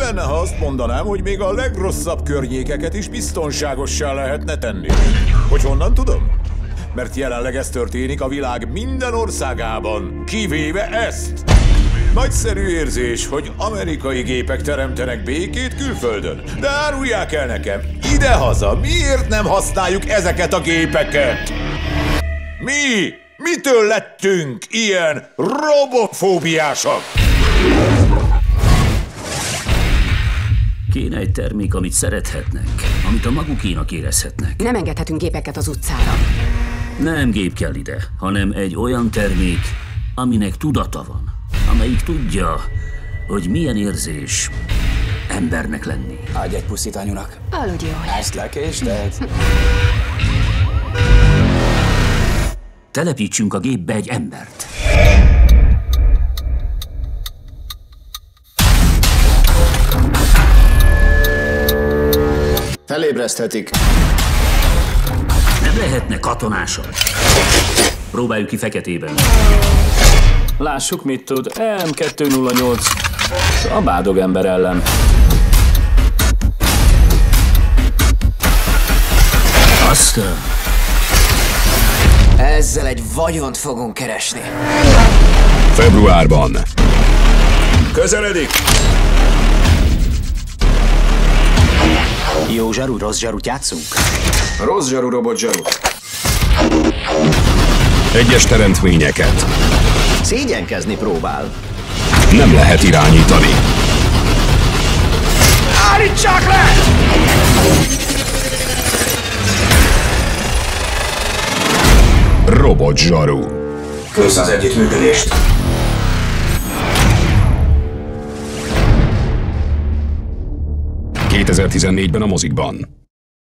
lenne, ha azt mondanám, hogy még a legrosszabb környékeket is biztonságossá lehetne tenni? Hogy honnan tudom? Mert jelenleg ez történik a világ minden országában, kivéve ezt. Nagyszerű érzés, hogy amerikai gépek teremtenek békét külföldön. De árulják el nekem, idehaza miért nem használjuk ezeket a gépeket? Mi? Mitől lettünk ilyen robofóbiások? Kéne egy termék, amit szerethetnek, amit a magukénak érezhetnek. Nem engedhetünk gépeket az utcára. Nem gép kell ide, hanem egy olyan termék, aminek tudata van. Amelyik tudja, hogy milyen érzés embernek lenni. Adj egy puszit anyunak. Aludj jól. Ezt lekésted? Telepítsünk a gépbe egy embert. Felébreszthetik. Nem lehetne katonásabb. Próbáljuk ki feketében. Lássuk, mit tud. M208. A bádog ember ellen. Aztán... Ezzel egy vagyont fogunk keresni. Februárban. Közeledik! Jó zsaru, rossz zsarut játszunk? Rossz zsaru, robot zsaru. Egyes teremtményeket Szégyenkezni próbál. nem lehet irányítani. Állítsák le! Robot zsaru. Kösz az együttműködést. ...2014-ben a mozikban.